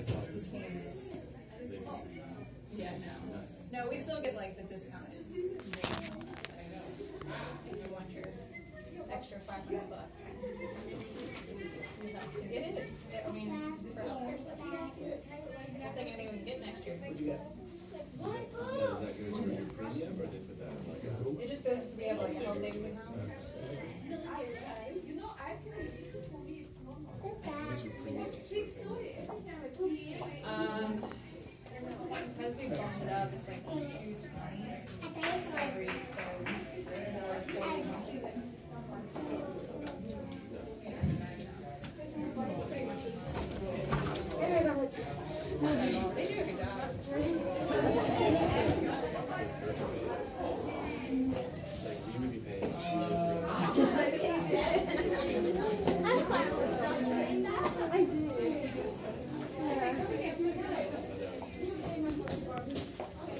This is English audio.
Yeah, no, we still get like the discounted. You want your extra $500. It is. I mean, for healthcare stuff, you guys, we'll take anything we can get next year. What'd you get? It just goes to, we have like a health savings account. Because we bumped it up, it's like 220 every, so more 40 months. It's pretty much they do a good job. You would be paying. I do.